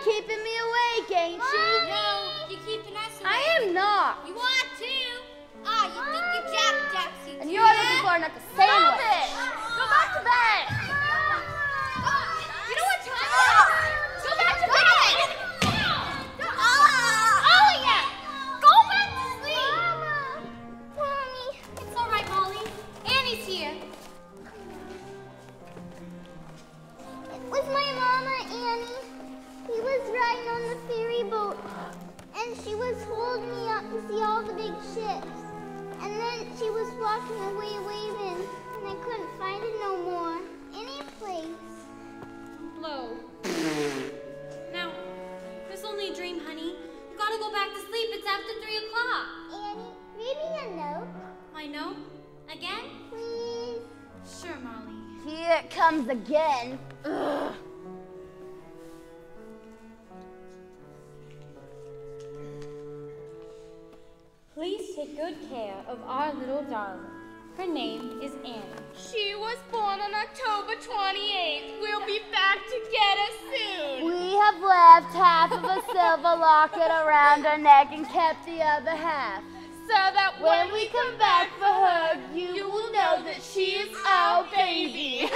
keeping me awake, ain't she? No, you're keeping us awake. I am not. You are too. Ah, you think you're Jack Jackson. And you're looking for another sandwich. Stop it! Go back to bed! You know what time it is? Go back to bed! Oh, yeah! Go back to sleep! Mommy. It's all right, Molly. Annie's here. It was my mama, Annie. He was riding on the ferry boat, and she was holding me up to see all the big ships. And then she was walking away waving, and I couldn't find it no more. Any place. Low. Now, it's only a dream, honey. You gotta go back to sleep. It's after 3 o'clock. Annie, read me a note. I know. Again? Please. Sure, Molly. Here it comes again. Ugh. Please take good care of our little darling. Her name is Annie. She was born on October 28th. We'll be back to get her soon. We have left half of a silver locket around her neck and kept the other half. So that When we come back for her, you will know that she is our baby.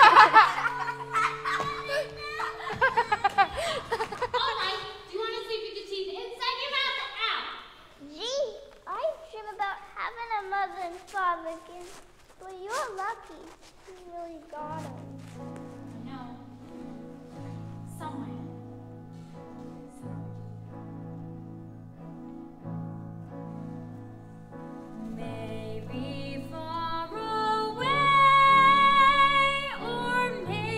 All right. Do you want to sleep with your teeth inside your mouth or out? Gee, I dream about having a mother and father again. Well, you're lucky. You really got him. No. Somewhere. Maybe far away, or maybe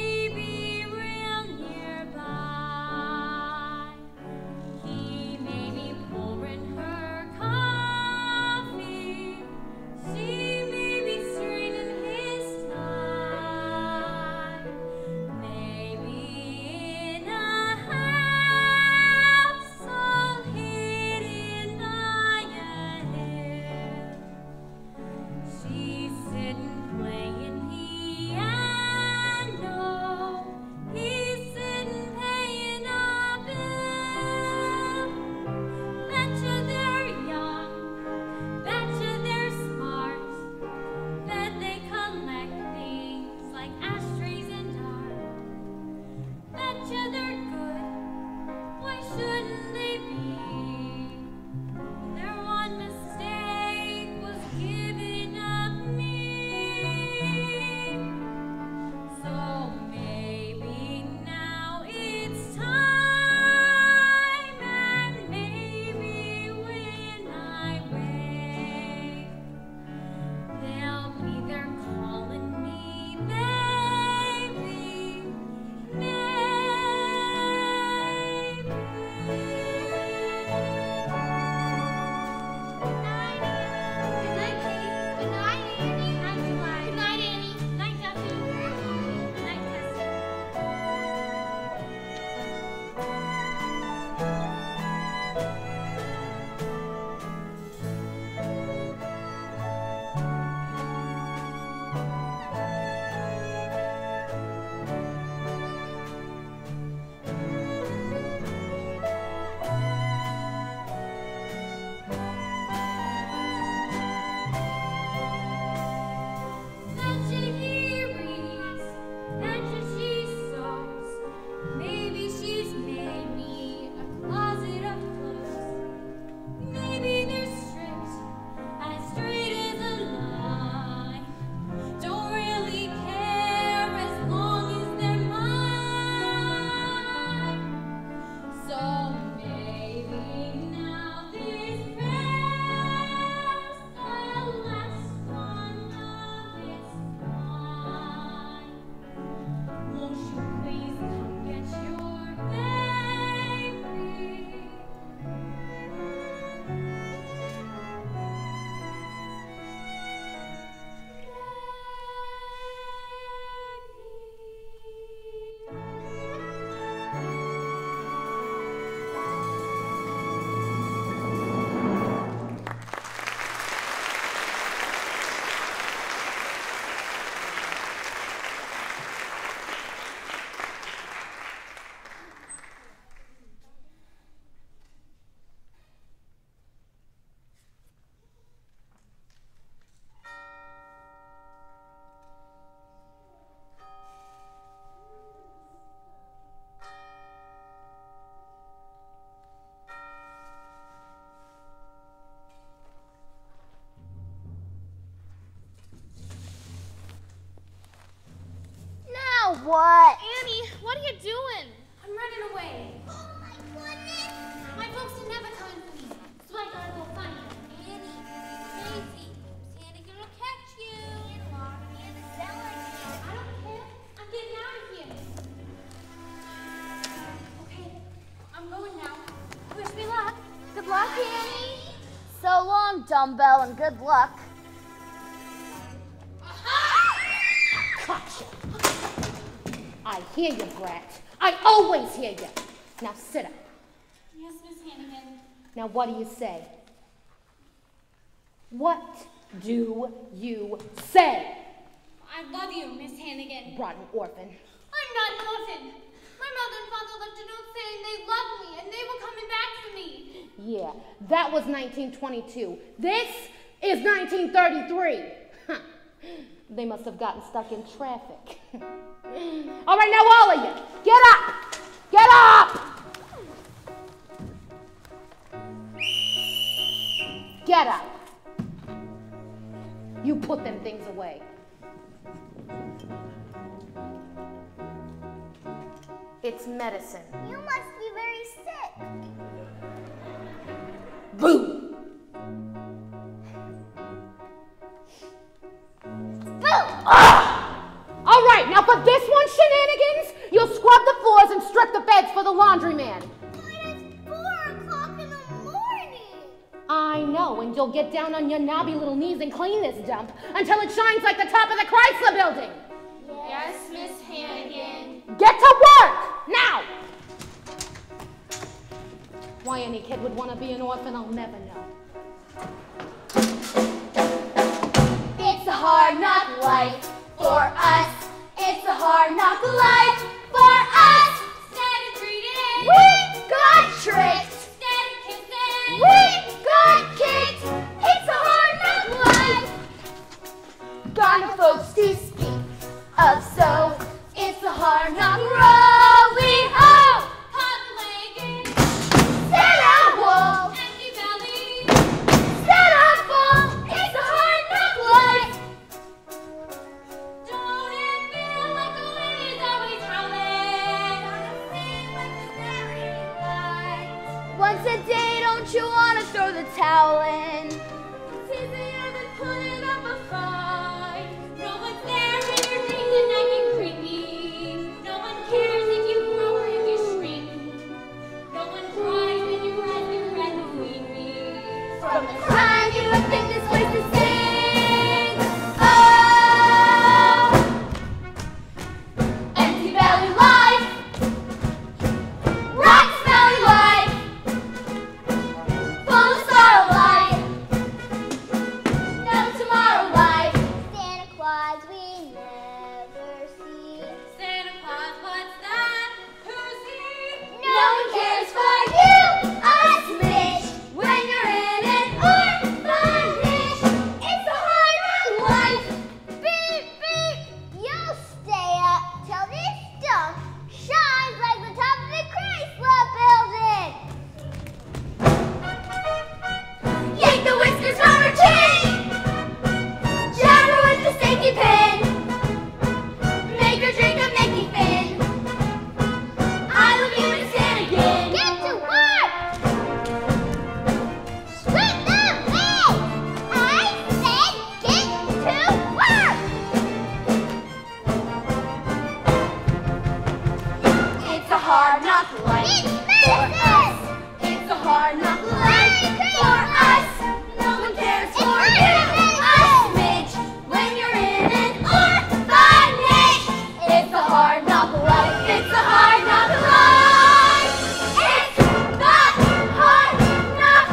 dumbbell, and good luck. Gotcha. I hear you, brat. I always hear you. Now sit up. Yes, Miss Hannigan. Now what do you say? What do you say? I love you, Miss Hannigan. Rotten orphan. I'm not an orphan. My mother and father left a note saying they loved me and they were coming back for me. Yeah, that was 1922. This is 1933. Huh. They must have gotten stuck in traffic. All right, now all of you, get up! Get up! Get up. You put them things away. It's medicine. You must be very sick. Boo! All right, now for this one, shenanigans, you'll scrub the floors and strip the beds for the laundryman. But it's 4 o'clock in the morning. I know, and you'll get down on your knobby little knees and clean this dump until it shines like the top of the Chrysler building. Yes, Miss Hannigan. Get to work, now! Why any kid would want to be an orphan, I'll never know. It's a hard knock life for us. It's a hard knock life for us. Instead of treating, We got tricked. instead of kissing, We got kicked. It's a hard knock life. Gonna folks to speak of so. It's a hard knock rolling home. cotton-legged, Stand up, wool. empty belly. Stand up, full. It's a hard knock life. Don't it feel like the wind is always howling? Feel like the very light. Once a day, don't you wanna throw the towel in? It's easier than putting up a fight. No one's there when you're dreaming and you're creepy. No one cares if you grow or if you shrink. No one cries when you run your red and weepy. From the time you would think this place to sing. Oh, empty belly life, rock smelly life, full of sorrow life, no tomorrow life. Santa Claus we never see. Santa Claus, what's that? Who's he? No one cares for you, a smidge, when you're in an orphanage. It's a hard knock life. Beep, beep. You'll stay up till this dump shines like the top of the Chrysler building. Yank the whiskers from her chin. Jab her with the safety pin. Make her drink a Mickey Finn. I love you, Miss Hannigan. Get to work! Strip the bed! I said get to work! It's a hard knock life for us. It's a hard knock life for us. No one cares for you, a smidge, when you're in an orphanage. It's a hard knock life. It's a hard knock life. It's the hard knock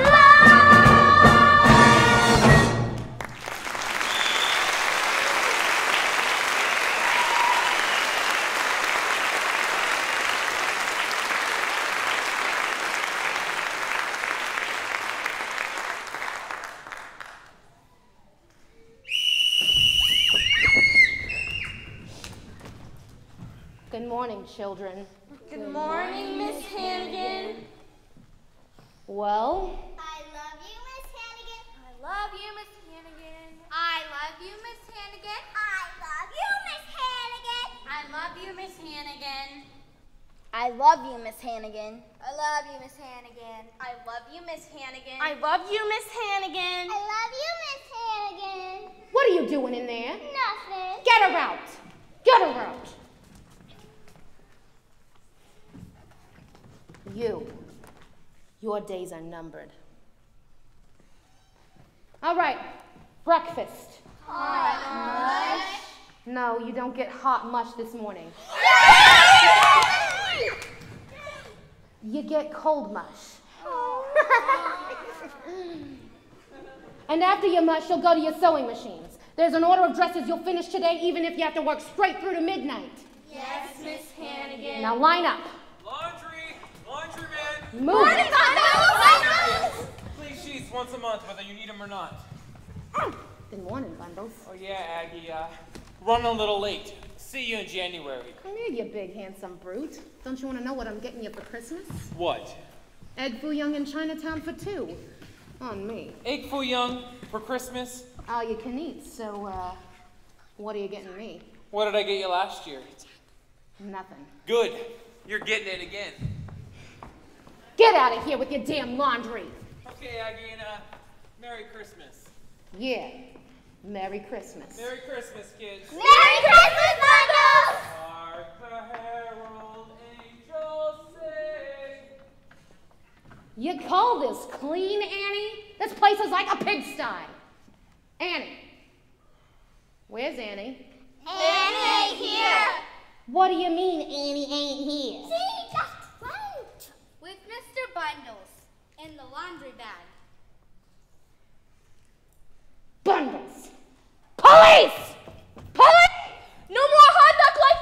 Good morning, children. Good morning, Miss Hannigan. Well, I love you, Miss Hannigan. I love you, Miss Hannigan. I love you, Miss Hannigan. I love you, Miss Hannigan. I love you, Miss Hannigan. I love you, Miss Hannigan. I love you, Miss Hannigan. I love you, Miss Hannigan. I love you, Miss Hannigan. what are you doing in there? Nothing. Get her out. Get her out. Your days are numbered. All right, breakfast. Hot mush. No, you don't get hot mush this morning. You get cold mush. And after your mush, you'll go to your sewing machines. There's an order of dresses you'll finish today, even if you have to work straight through to midnight. Yes, Miss Hannigan. Now line up. Laundry! Laundryman! Move. Morning, bundles! Clean sheets once a month, whether you need them or not. Good morning, bundles. Oh yeah, Aggie, running a little late. See you in January. Come here, you big, handsome brute. Don't you want to know what I'm getting you for Christmas? What? Egg foo young in Chinatown for 2. On me. Egg foo young for Christmas? All you can eat, so, what are you getting me? What did I get you last year? Nothing. Good. You're getting it again. Get out of here with your damn laundry. Okay, Aggie, and Merry Christmas. Yeah. Merry Christmas. Merry Christmas, kids. Merry Christmas, bundles! Hark the herald angels sing. You call this clean, Annie? This place is like a pigsty. Annie. Where's Annie? Annie ain't here. What do you mean Annie ain't here? She just went. With Mr. Bundles in the laundry bag. Bundles. Police! Police! No more hard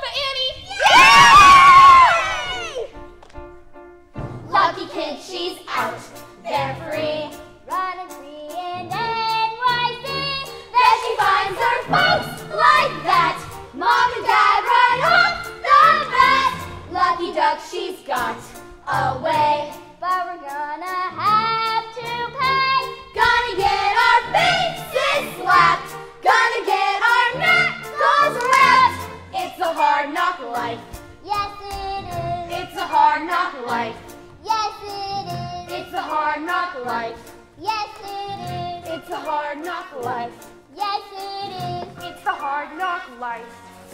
knock life for Annie! Yay! Lucky kid, she's out. They're free. Running free in NYC. Then she finds her folks like that. Mom and Dad run off the bat. Lucky duck, she's got away. But we're gonna have to pay. Gonna get our faces slapped. Gonna get our knuckles wrapped. It's a hard knock life. Yes, it is. It's a hard knock life. Yes, it is. It's a hard knock life. Yes, it is. It's a hard knock life. Yes, it is. It's a hard knock life.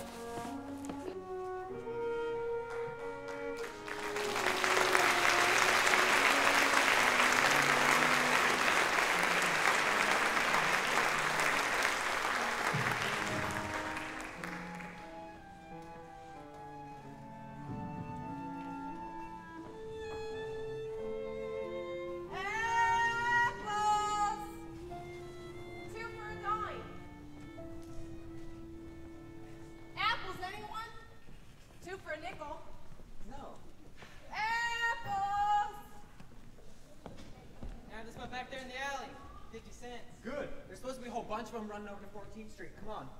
Back there in the alley. 50 cents. Good. There's supposed to be a whole bunch of them running over to 14th Street. Come on.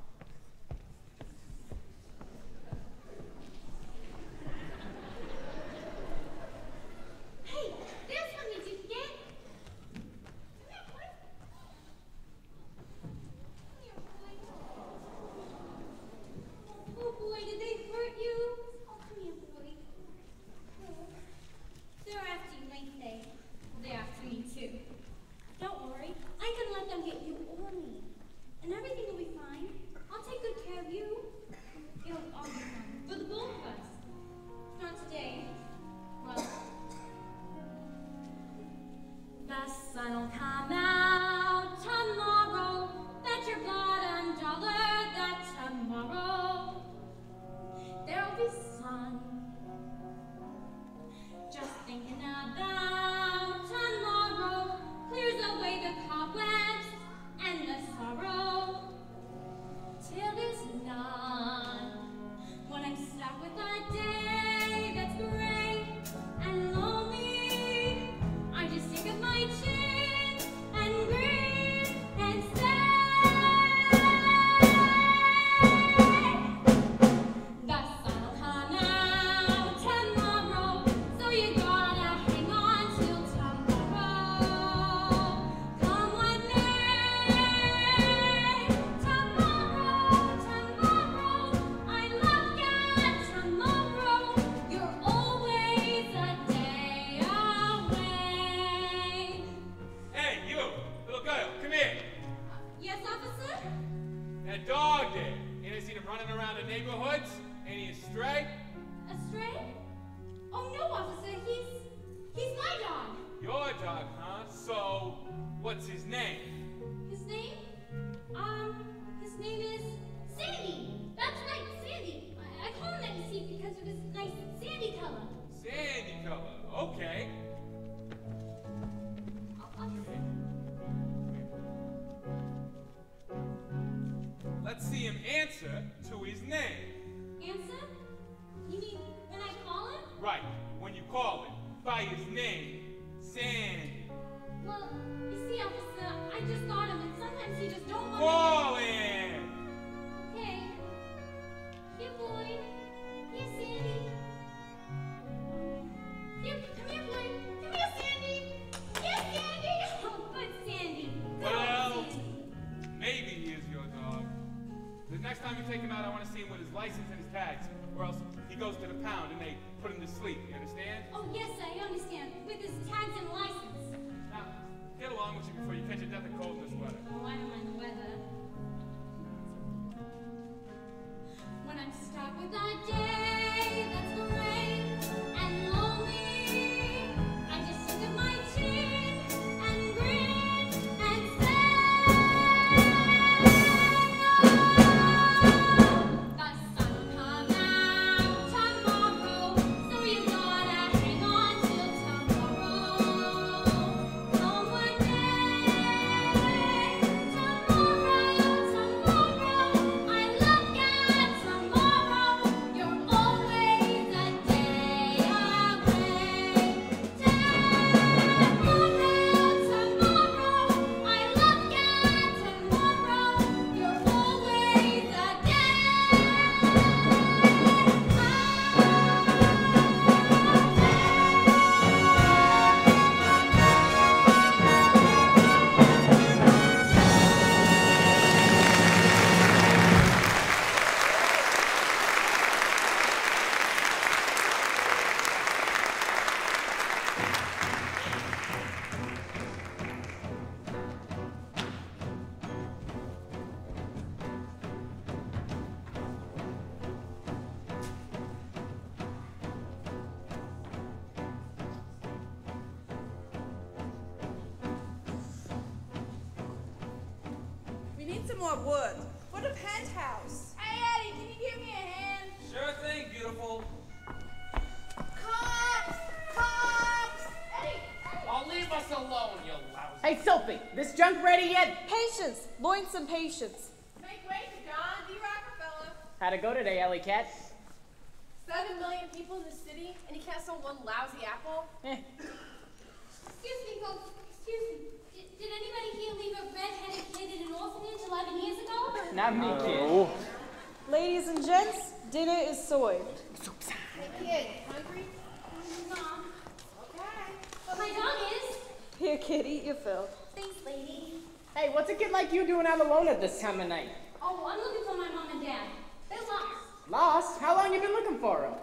Hey, there's something you can get. Come here, boy. Oh, boy, did they hurt you? Oh, come here, boy. They're after you, ain't they? They're after me, too. Don't worry. I can let them get you or me. And everything will be fine. I'll take good care of you. It'll all be fine. For the both of us. Not today. Well, the sun'll come out tomorrow. Bet your bottom dollar that tomorrow there'll be sun. Just thinking about tomorrow clears away the cobwebs and the sorrow. Till there's none. When I'm stuck with a day that's gray and lonely, I just stick up my chin and grin and say, the sun'll come out tomorrow, so you gotta hang on till tomorrow. Come with me, tomorrow, I love you tomorrow. You're always a day away. Hey, you, little girl, come here. Yes, officer? That dog there. You ever seen him running around the neighborhoods? Ain't he a stray? A stray? Oh no, officer, he's my dog. Your dog, huh? So, what's his name? His by his name. Sandy. Well, you see, officer, I just got him, and sometimes he just don't want to... Call him! Hey. Here, boy. Here, Sandy. Here, come here, boy. Come here, Sandy. Here, Sandy. Oh, good Sandy. Good Well, old Sandy. maybe he is your dog. The next time you take him out, I want to see him with his license and his tags, or else he goes to the pound and they put him to sleep. You understand? Oh, yes, I understand. With his tags and license. Now, get along with you before you catch a death of cold in this weather. Oh, I don't mind the weather. When I'm stuck with a day that's gray and lonely, I just sit at my chin and grin and say, the sun will come out tomorrow, so you gotta hang on till tomorrow. Come one day, tomorrow, I look at tomorrow, you're always a day away. Tomorrow, I look at tomorrow, you're always a We need some more wood for the penthouse. Hey, Eddie, can you give me a hand? Sure thing, beautiful. Cops! Cops! Eddie! Oh, leave us alone, you lousy. Hey, Sophie, this junk ready yet? Patience, Loinson patience. Make way for John D. Rockefeller. How'd it go today, Alley Cat? 7 million people in the city, and he can't sell one lousy apple? Excuse me, folks. Excuse me. Did anybody here leave a red-headed kid in an orphanage 11 years ago? Not me, kid. Ladies and gents, dinner is served. Hey, kid, hungry? Mom. Okay. But my dog is. Here, kid, eat your fill. Thanks, lady. Hey, what's a kid like you doing out alone at this time of night? Oh, I'm looking for my mom and dad. They're lost. Lost? How long you been looking for him?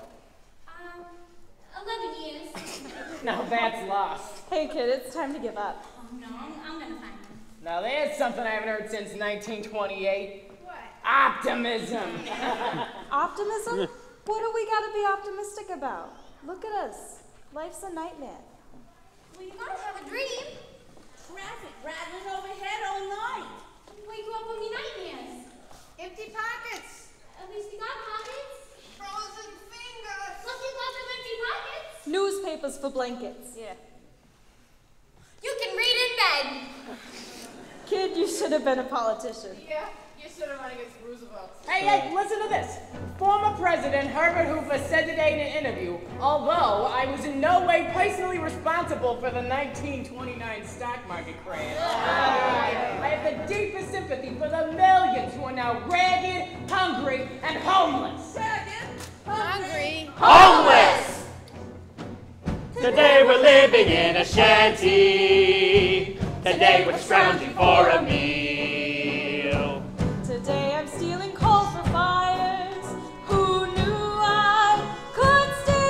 11 years. Now that's lost. Hey, kid, it's time to give up. Oh, no, I'm gonna find them. Now there's something I haven't heard since 1928. What? Optimism. Optimism? What do we gotta be optimistic about? Look at us. Life's a nightmare. Well, you gotta have a dream. Traffic rattling overhead all night. Wake you up from your nightmares. Empty pockets. At least you got pockets. Frozen fingers. Look, you got them empty pockets. Newspapers for blankets. Yeah. You can read in bed. Kid, you should have been a politician. Yeah, you should have run against Roosevelt. Hey, listen to this. Former President Herbert Hoover said today in an interview, although I was in no way personally responsible for the 1929 stock market crash, I have the deepest sympathy for the millions who are now ragged, hungry, and homeless. Hungry. Homeless! Today we're living in a shanty. Today we're scrounging for a meal. Today I'm stealing coal for fires. Who knew I could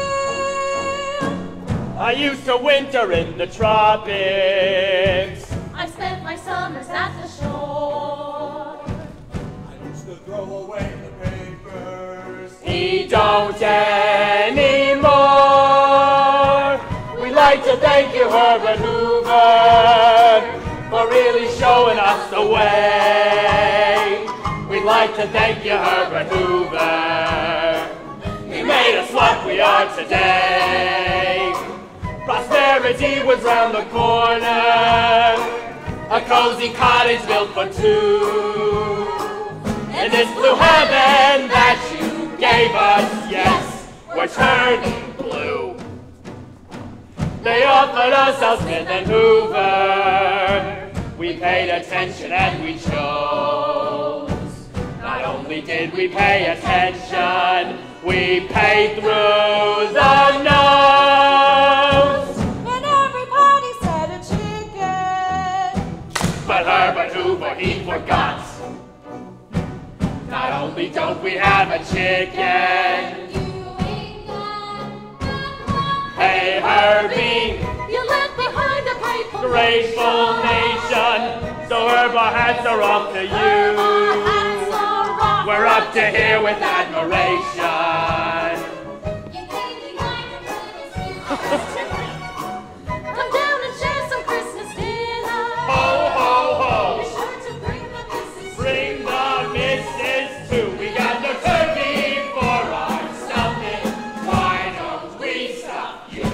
steal? I used to winter in the tropics. I spent my summers at the shore. I used to throw away the papers. He don't anymore. We'd like to thank you, Herbert Hoover, for really showing us the way. We'd like to thank you, Herbert Hoover. You made us what we are today. Prosperity was round the corner, a cozy cottage built for two. In this blue heaven that you gave us, yes, we're turning blue. They offered us our Smith and Hoover. We paid attention and we chose. Not only did we pay attention, we paid through the nose. And everybody said a chicken. But Herbert Hoover, he forgot. Not only don't we have a chicken. Hey Herbie, You left behind a grateful nation. So Herb, our hats are off to you. We're up to here with admiration. Come down and share some Christmas dinner. Ho, ho, ho. Be sure to bring the missus. Bring the missus too. We got the turkey for our stuffing. Why don't we stuff you?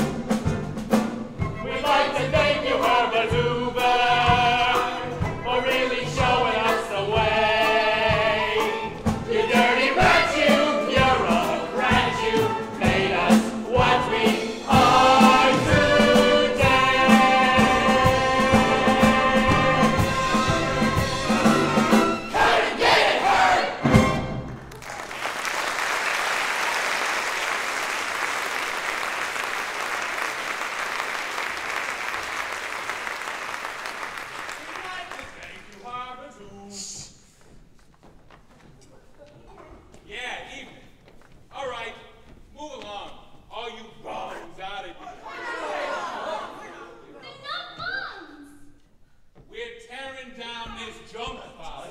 We'd like to thank you, Herbert Hoover, for really showing us the way. You dirty rat, you, you're a rat, you made us what we are today. Come and get it, Herb! Yeah, evening. All right, move along. All you bums out of here. They're not bombs. We're tearing down this junk pile.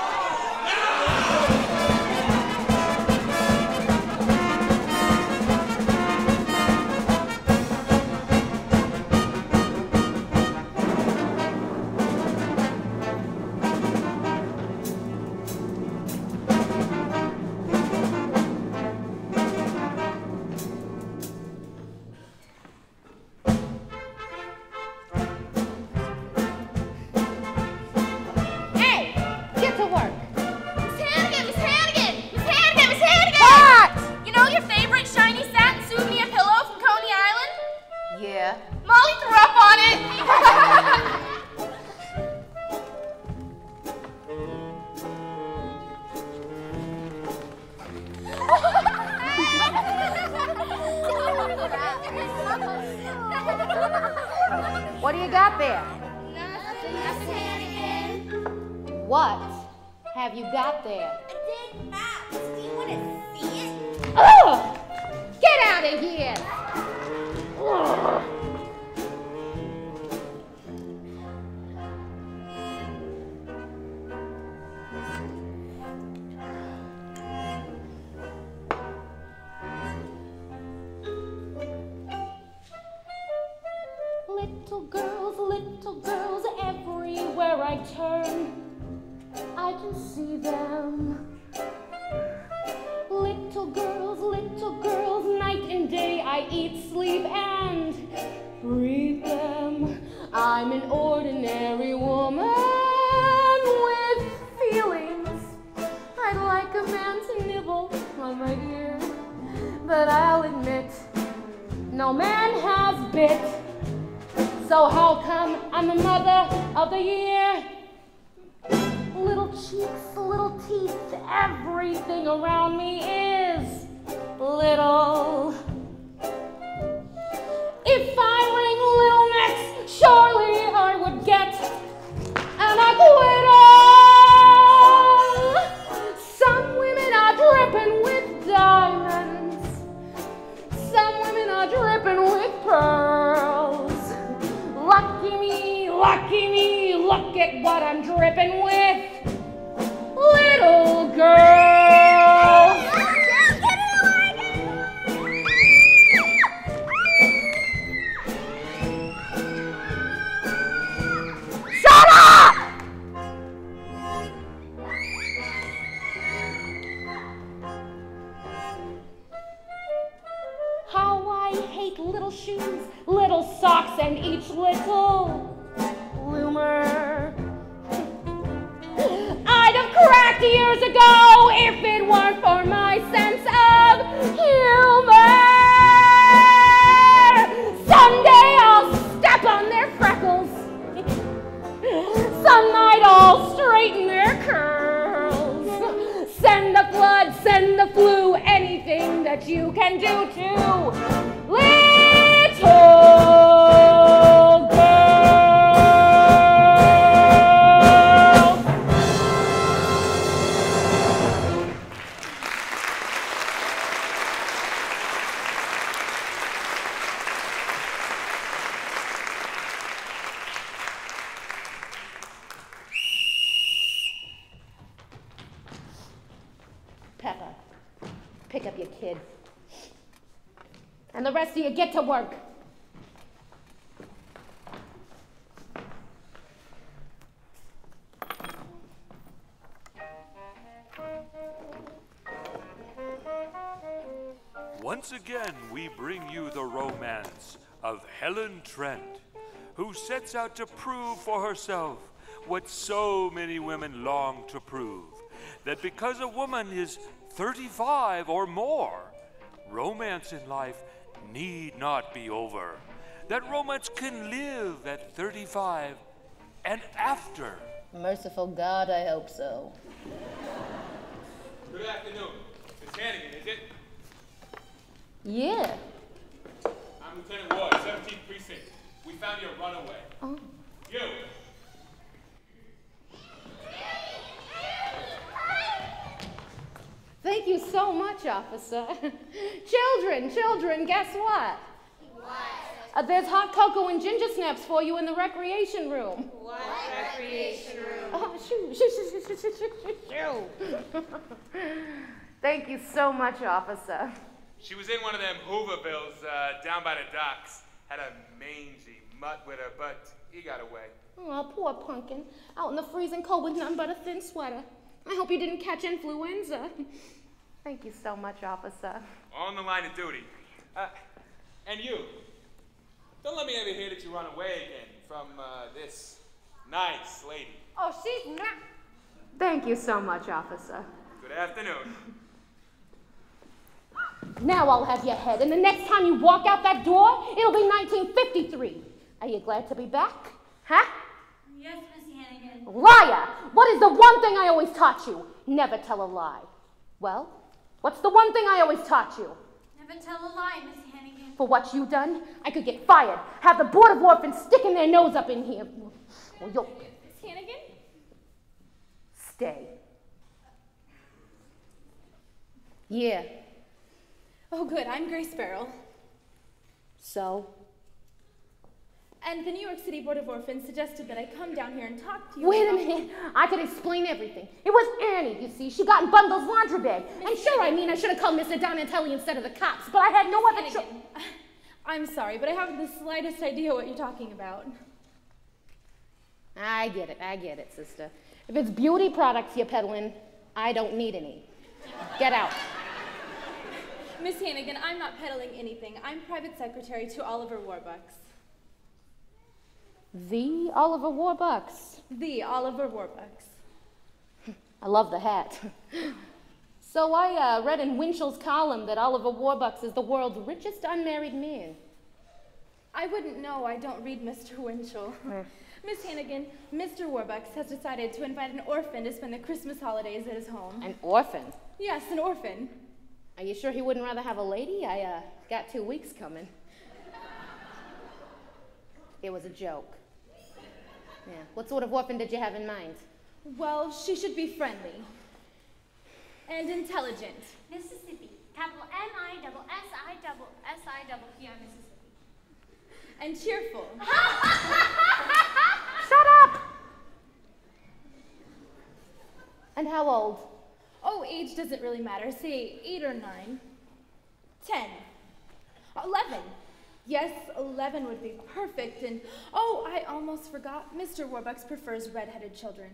Hey, get to work. Miss Hannigan, Miss Hannigan, Miss Hannigan, Miss Hannigan! What? You know your favorite shiny satin souvenir pillow from Coney Island? Yeah. Molly threw up on it. What do you got there? Nothing, Miss Hannigan. What have you got there? A dead mouse. Do you want to see it? Ugh! Get out of here! Ugh. Little girls, everywhere I turn, I can see them. Little girls, night and day I eat, sleep, and breathe them. I'm an ordinary woman with feelings. I'd like a man to nibble on my ear, but I'll admit, no man has bit. So how come I'm the mother of the year? Little cheeks, little teeth, everything around me is little. If I ring little necks, surely I would get an acquittal. Some women are dripping with diamonds. Some women are dripping with pearls. Lucky me, look at what I'm dripping with. Little girl. Shut up! How I hate little shoes, little socks, and each little bloomer. I'd have cracked years ago if it weren't for my sense of humor. Someday that you can do too. Little Pepper, pick up your kid. And the rest of you get to work. Once again, we bring you the romance of Helen Trent, who sets out to prove for herself what so many women long to prove, that because a woman is 35 or more, romance in life need not be over. That romance can live at 35 and after. Merciful God, I hope so. Good afternoon. Miss Hannigan, is it? Yeah. I'm Lieutenant Ward, 17th Precinct. We found your runaway. Oh. You. Thank you so much, officer. Children, guess what? What? There's hot cocoa and ginger snaps for you in the recreation room. What recreation room? Oh, shoo. Thank you so much, officer. She was in one of them Hoovervilles down by the docks. Had a mangy mutt with her, but he got away. Oh, poor pumpkin. Out in the freezing cold with nothing but a thin sweater. I hope you didn't catch influenza. Thank you so much, officer. On the line of duty. And you. Don't let me ever hear that you run away again from this nice lady. Oh, she's not. Thank you so much, officer. Good afternoon. Now I'll have your head, and the next time you walk out that door, it'll be 1953. Are you glad to be back? Huh? Yes, Miss Hannigan. Liar! What is the one thing I always taught you? Never tell a lie. Well, what's the one thing I always taught you? Never tell a lie, Miss Hannigan. For what you done, I could get fired, have the Board of Orphans sticking their nose up in here. Well, you'll Miss Hannigan? stay. Yeah. Oh, good. I'm Grace Farrell. So? And the New York City Board of Orphans suggested that I come down here and talk to you. Wait a minute. I could explain everything. It was Annie, you see. She got in Bundle's laundry bag. And sure, I mean, I should have called Mr. Donatelli instead of the cops, but I had no other choice. I'm sorry, but I haven't the slightest idea what you're talking about. I get it, sister. If it's beauty products you're peddling, I don't need any. Get out. Miss Hannigan, I'm not peddling anything. I'm private secretary to Oliver Warbucks. The Oliver Warbucks. The Oliver Warbucks. I love the hat. So I read in Winchell's column that Oliver Warbucks is the world's richest unmarried man. I wouldn't know. I don't read Mr. Winchell. Miss Hannigan, Mr. Warbucks has decided to invite an orphan to spend the Christmas holidays at his home. An orphan? Yes, an orphan. Are you sure he wouldn't rather have a lady? I got 2 weeks coming. It was a joke. Yeah. What sort of orphan did you have in mind? Well, she should be friendly and intelligent. Mississippi. Capital M-I-S-S-I-S-I-P-I, Mississippi. And cheerful. Shut up! And how old? Oh, age doesn't really matter. Say 8 or 9. 10. 11. Yes, 11 would be perfect. And, oh, I almost forgot. Mr. Warbucks prefers red-headed children.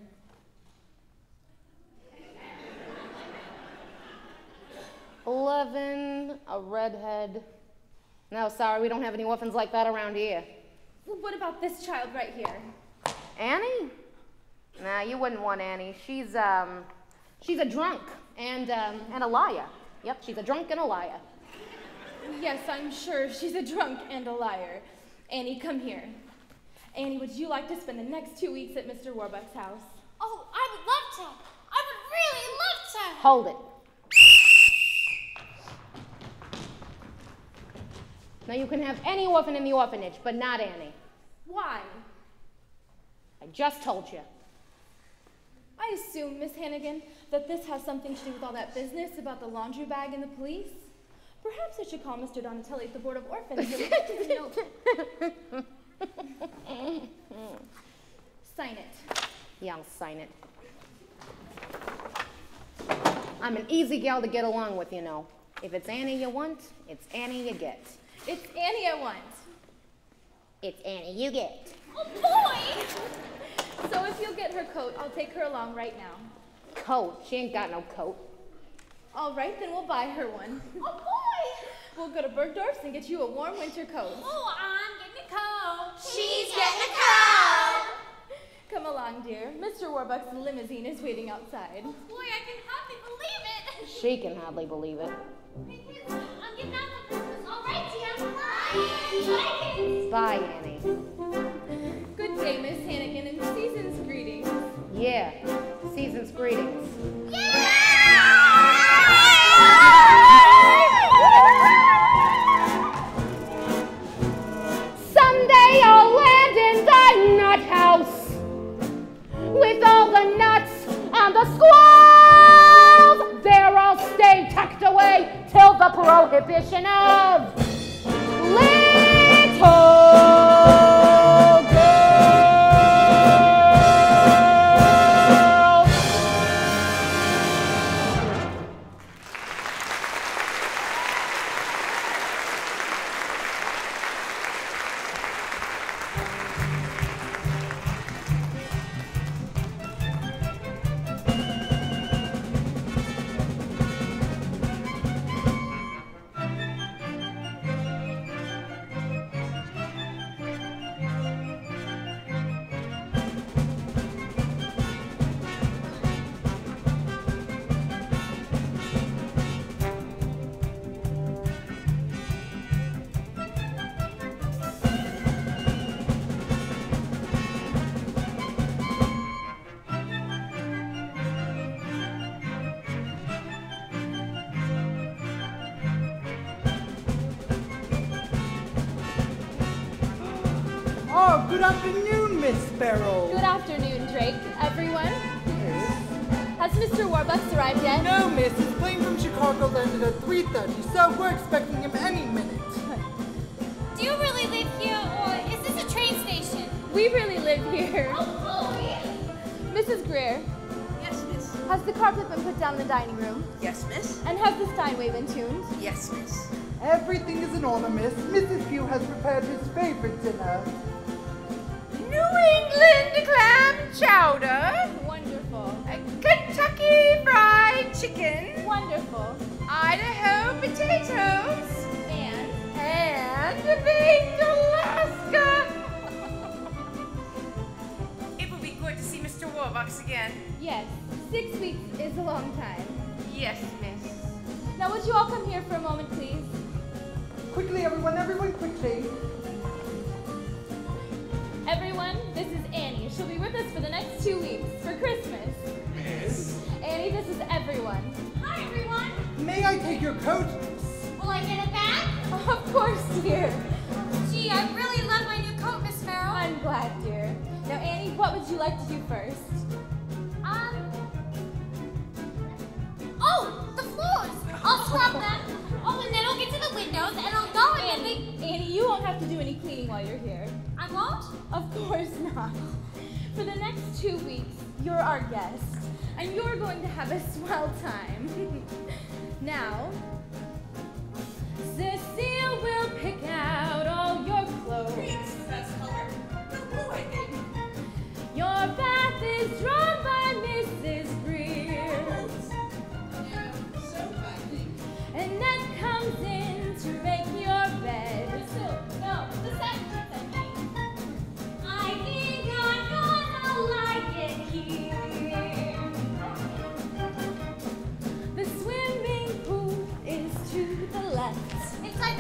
11, a redhead. No, sorry, we don't have any orphans like that around here. Well, what about this child right here? Annie? Nah, you wouldn't want Annie. She's a drunk and a liar. Yep, she's a drunk and a liar. Yes, I'm sure she's a drunk and a liar. Annie, come here. Annie, would you like to spend the next 2 weeks at Mr. Warbucks' house? Oh, I would love to. I would really love to. Hold it. Now you can have any orphan in the orphanage, but not Annie. Why? I just told you. I assume, Miss Hannigan, that this has something to do with all that business about the laundry bag and the police. Perhaps I should call Mr. Donatelli at the Board of Orphans and note. Sign it. Yeah, I'll sign it. I'm an easy gal to get along with, you know. If it's Annie you want, it's Annie you get. It's Annie I want. It's Annie you get. Oh, boy! So if you'll get her coat, I'll take her along right now. Coat? She ain't got no coat. All right, then we'll buy her one. Oh, boy! We'll go to Bergdorf's and get you a warm winter coat. Oh, I'm getting a coat. She's getting a coat. Come along, dear. Mr. Warbuck's limousine is waiting outside. Oh, boy, I can hardly believe it. She can hardly believe it. Hey, kids, I'm getting out for Christmas. All right, Tia. Bye, kids. Bye, Annie. Good day, Miss Hannigan, and season's greetings. Yeah, season's greetings. Someday I'll land in thy nut house with all the nuts and the squirrels. There I'll stay tucked away till the prohibition of little. Oh, good afternoon, Miss Sparrow. Good afternoon, Drake. Everyone? Has Mr. Warbucks arrived yet? No, miss. His plane from Chicago landed at 3:30, so we're expecting him any minute. Do you really live here, or is this a train station? We really live here. Oh, Mrs. Greer, Yes, miss. has the carpet been put down in the dining room? Yes, miss. And has the Steinway been tuned? Yes, miss. Everything is in order, miss. Mrs. Pugh has prepared his favorite dinner. New England clam chowder. Wonderful. Kentucky fried chicken. Wonderful. Idaho potatoes. And baked Alaska. It will be good to see Mr. Warbucks again. yes, 6 weeks is a long time. Yes, miss. Now would you all come here for a moment, please? Quickly, everyone, quickly. Everyone, this is Annie. She'll be with us for the next 2 weeks for Christmas. Miss? Annie, this is everyone. Hi, everyone. May I take your coat, miss? Will I get it back? Of course, dear. Gee, I really love my new coat, Miss Farrell. I'm glad, dear. Now, Annie, what would you like to do first? Oh, the floors. I'll scrub them. Oh, and then I'll get to the windows, and I'll go in and Annie, you won't have to do any cleaning while you're here. I won't? Of course not. For the next 2 weeks, you're our guest, and you're going to have a swell time. Now, Cecile will pick out all your clothes. Green's the best color. The blue, I think. Your bath is drawn by Mrs. Greer. Soap, I think. And then comes in to make your bed. No, the sandwiches, I mean. I think I'm gonna like it here. The swimming pool is to the left. It's like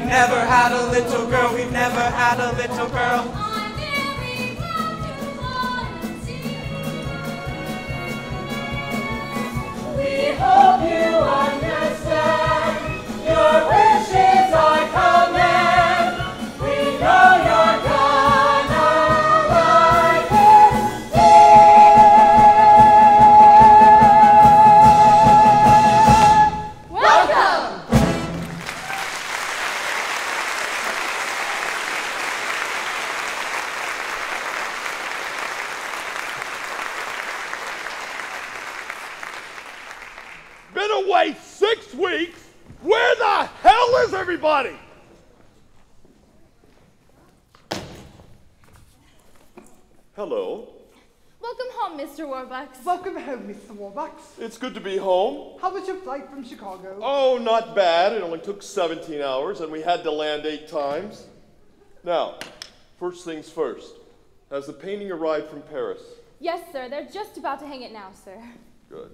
never had a little girl. We've never had a little girl. I'm very glad you volunteered. We hope you understand. Your wishes are command. We know you're gonna like it. Welcome! Been away 6 weeks? Where the hell is everybody? Hello. Welcome home, Mr. Warbucks. Welcome home, Mr. Warbucks. It's good to be home. How was your flight from Chicago? Oh, not bad. It only took 17 hours and we had to land 8 times. Now, first things first. Has the painting arrived from Paris? Yes, sir. They're just about to hang it now, sir. Good.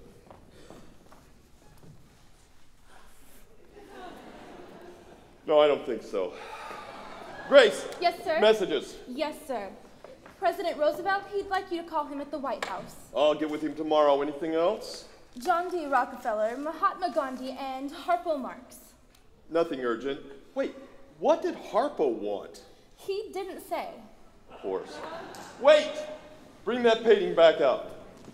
No, I don't think so. Grace. Yes, sir. Messages. Yes, sir. President Roosevelt, he'd like you to call him at the White House. I'll get with him tomorrow. Anything else? John D. Rockefeller, Mahatma Gandhi, and Harpo Marx. Nothing urgent. Wait, what did Harpo want? He didn't say. Of course. Wait! Bring that painting back out.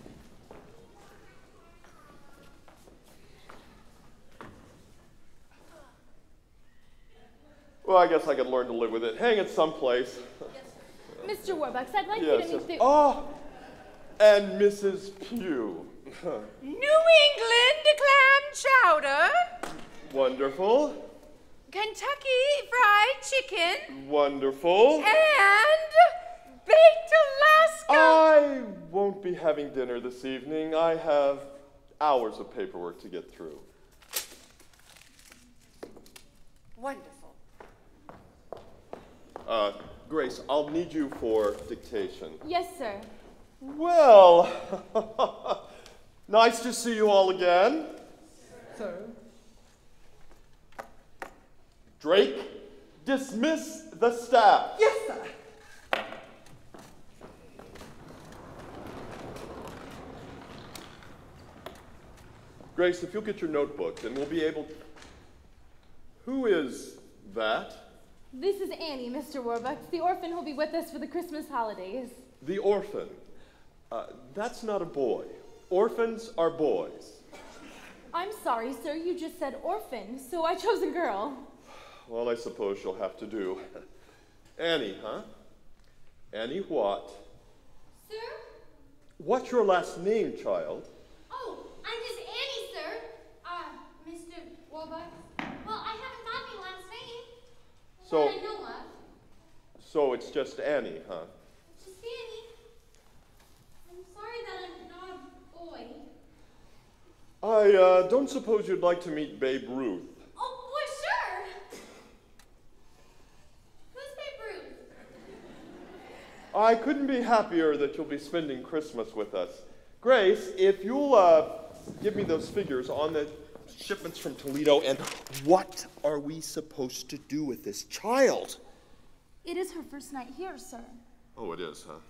Well, I guess I could learn to live with it. Hang it someplace. Mr. Warbucks, I'd like you Yes, to yes. meet the... Oh, and Mrs. Pugh. New England clam chowder. Wonderful. Kentucky fried chicken. Wonderful. And baked Alaska. I won't be having dinner this evening. I have hours of paperwork to get through. Wonderful. Grace, I'll need you for dictation. Yes, sir. Well, nice to see you all again. So? Drake, dismiss the staff. Yes, sir. Grace, if you'll get your notebook, then we'll be able... Who is that? This is Annie, Mr. Warbucks, the orphan who'll be with us for the Christmas holidays. The orphan. That's not a boy. Orphans are boys. I'm sorry, sir, you just said orphan, so I chose a girl. Well, I suppose you'll have to do. Annie, huh? Annie what? Sir? What's your last name, child? Oh, I'm just Annie, sir. Mr. Warbucks. Well, I haven't got any last name. So, That I know of. so it's just Annie, huh? Just Annie. I'm sorry that I'm not a boy. I don't suppose you'd like to meet Babe Ruth. Oh, boy, sure. Who's Babe Ruth? I couldn't be happier that you'll be spending Christmas with us. Grace, if you'll give me those figures on the shipments from Toledo, and what are we supposed to do with this child? It is her first night here, sir. Oh, it is, huh?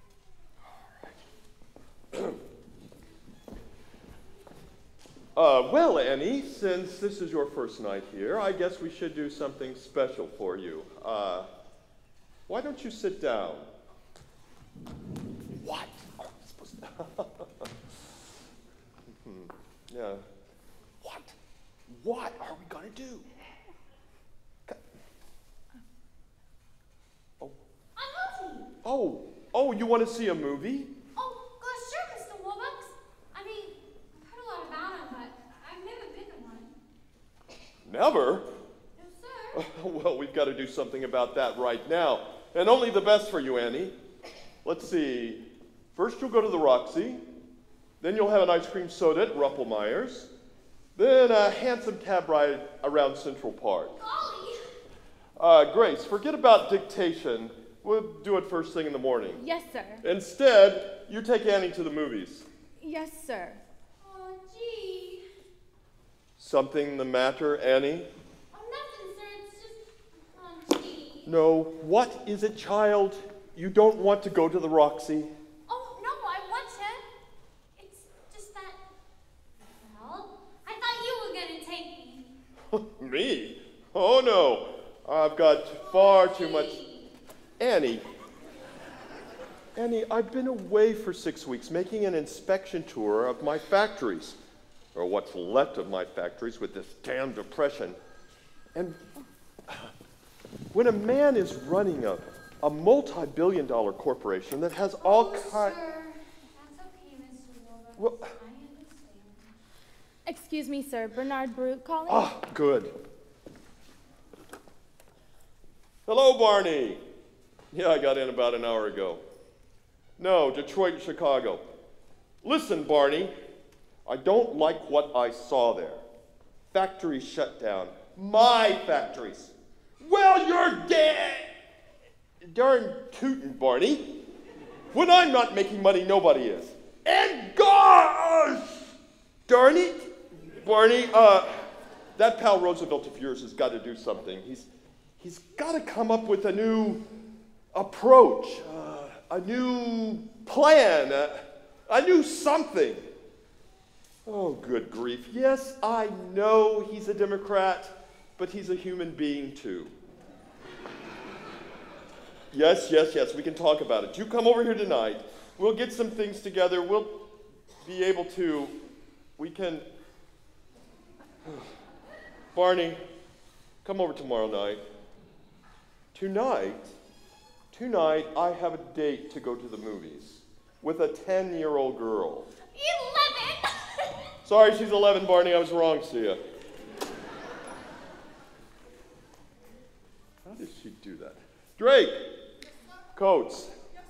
Well, Annie, since this is your first night here, I guess we should do something special for you. Why don't you sit down? What are we supposed to... Yeah. What are we gonna do? Oh, you want to see a movie? Oh, gosh, sure, Mr. Warbucks. I mean, I've heard a lot about him, but I've never been to one. Never? No, sir. Well, we've got to do something about that right now. And only the best for you, Annie. Let's see. First you'll go to the Roxy. Then you'll have an ice cream soda at Ruppelmeyer's. Then a handsome cab ride around Central Park. Golly. Grace, forget about dictation. We'll do it first thing in the morning. Yes, sir. Instead, you take Annie to the movies. Yes, sir. Oh, gee. Something the matter, Annie? Oh, nothing, sir. It's just No, what is it, child? You don't want to go to the Roxy? Oh, no, I want to. It's just that, well, I thought you were going to take me. Me? Oh, no. I've got far too much. Annie, I've been away for 6 weeks making an inspection tour of my factories, or what's left of my factories with this damn depression. And when a man is running a multi-billion-dollar corporation that has all kinds... Sir, that's okay, Mr. Wilbur. Well, I understand. Excuse me, sir. Bernard Brute calling? Ah, good. Hello, Barney. Yeah, I got in about an hour ago. No, Detroit and Chicago. Listen, Barney, I don't like what I saw there. Factories shut down. My factories. Well, you're darn tootin', Barney. When I'm not making money, nobody is. And gosh, darn it, Barney, that pal Roosevelt of yours has got to do something. He's got to come up with a new approach, a new plan, a new something. Oh, good grief. Yes, I know he's a Democrat, but he's a human being too. Yes, we can talk about it. You come over here tonight. We'll get some things together. We'll be able to, we can, Barney, come over tomorrow night. Tonight, I have a date to go to the movies with a 10-year-old girl. 11! Sorry, she's 11, Barney. I was wrong, see ya. How did she do that? Drake! Coats.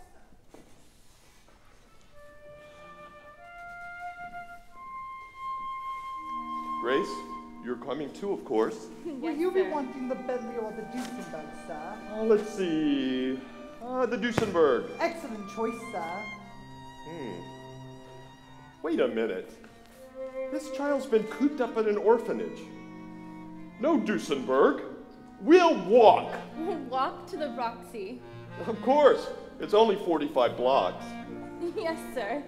Grace, you're coming too, of course. Will you be wanting the Bentley or the Duesenberg, sir? Let's see. The Duesenberg. Excellent choice, sir. Wait a minute. This child's been cooped up in an orphanage. No Duesenberg. We'll walk. Walk to the Roxy. Of course. It's only 45 blocks. Yes, sir.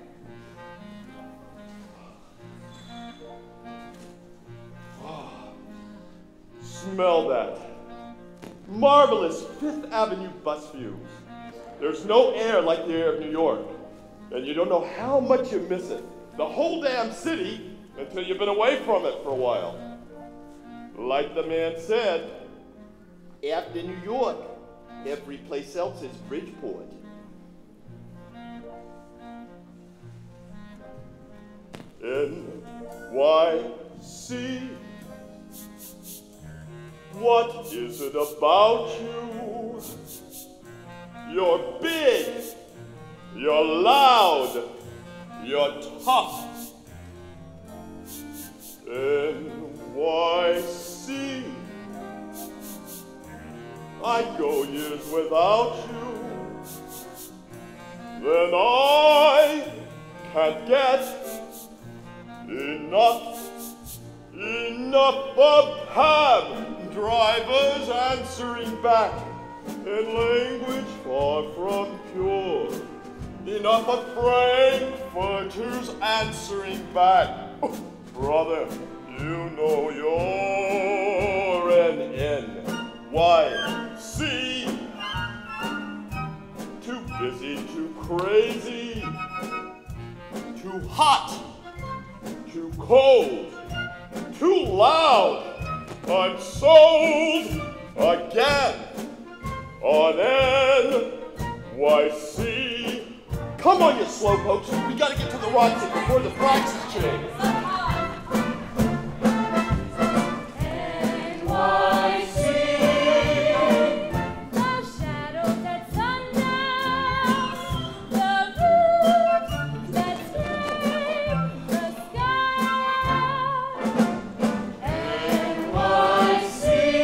Smell that. Marvelous Fifth Avenue bus views. There's no air like the air of New York. And you don't know how much you miss it. The whole damn city until you've been away from it for a while. Like the man said, after New York, every place else is Bridgeport. NYC. What is it about you? You're big, you're loud, you're tough. NYC. I'd go years without you. Then I can't get enough of cab drivers answering back in language far from pure. Enough of frankfurters answering back. Oh, brother, you know you're an NYC. Too busy, too crazy, too hot, too cold, too loud. I'm sold again on NYC. Come on, you slowpokes. We gotta get to the Roxy before the prices change. NYC. The shadows at sundown, the roofs that scrape the sky. NYC.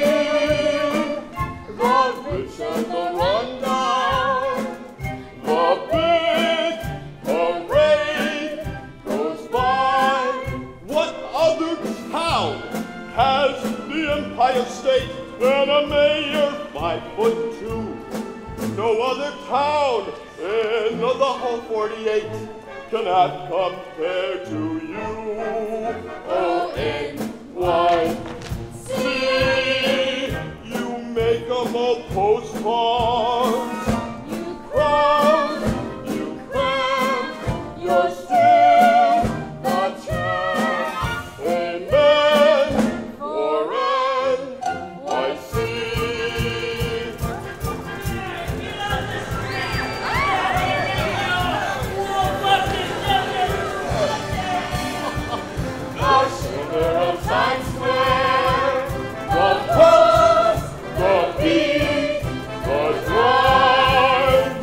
The rich and the rundown, the big parade goes by. What other town has the Empire State than a mayor 5'2". No other town in the whole 48 cannot compare to you. O-N-Y-C. You make 'em all postcards. You crown, you're still the champ. Amen for NYC. The sugar of Times Square, the pulse, the beat, the drive.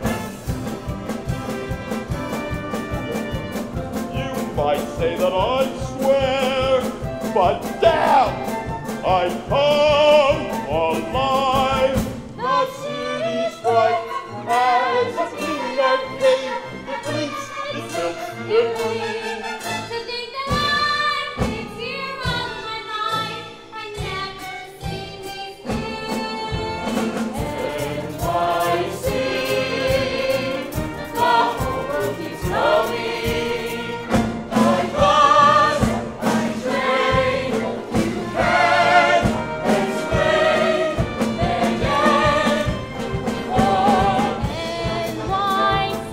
You might say that I swear, but damn, I come alive. The city's bright as a clean arcade. It blinks, it tilts, it bleeds. To think that I've lived here all my life and never seen these things. NYC, the whole world keeps coming. I bus, I train, you can explain again. NYC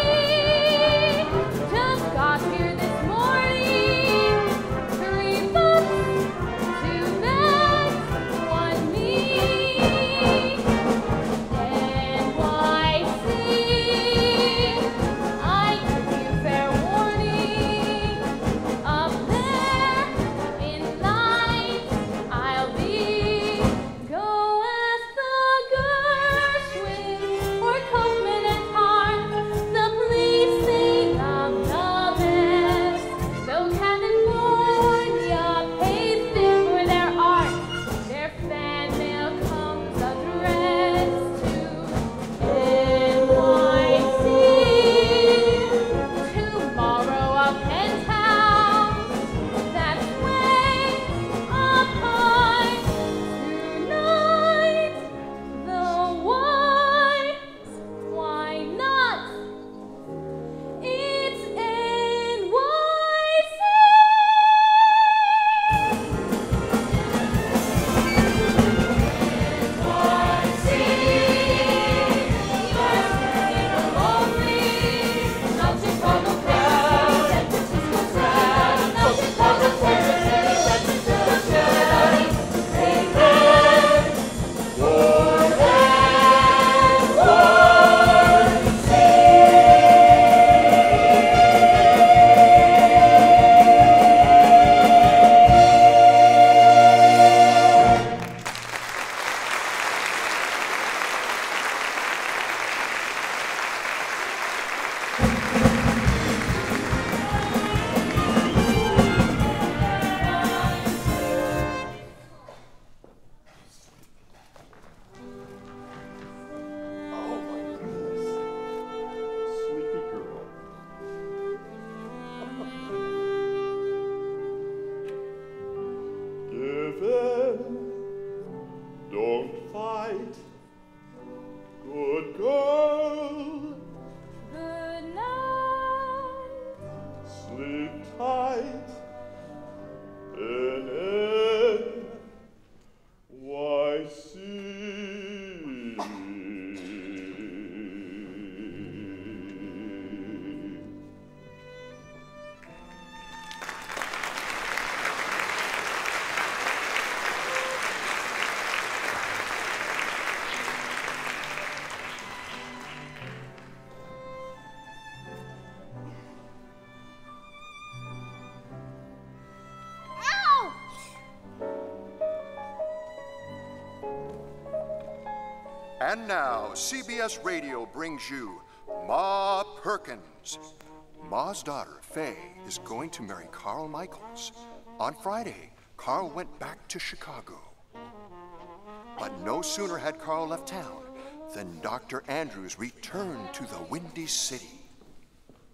just got here this morning. 3 books, 2 bags, 1 me. NYC, I give you fair warning. Up there in lights, I'll be. Go ask the Gershwin or Kaufman and Hart. The police sing I'm the best. Though California pays them for their art, their fan mail comes addressed to NYC. Tomorrow a penthouse that's way up high. Tonight, the why not? It's NYC. NYC, you're singing lonely. Not Chicago crazy, San Francisco crowd. Not Chicago crazy, San Francisco crowd. Amen for Oh my goodness. Sleepy girl. Give in. Don't fight. Good girl. Good night. Sleep tight. NYC. And now, CBS Radio brings you Ma Perkins. Ma's daughter, Faye, is going to marry Carl Michaels. On Friday, Carl went back to Chicago. But no sooner had Carl left town than Dr. Andrews returned to the Windy City.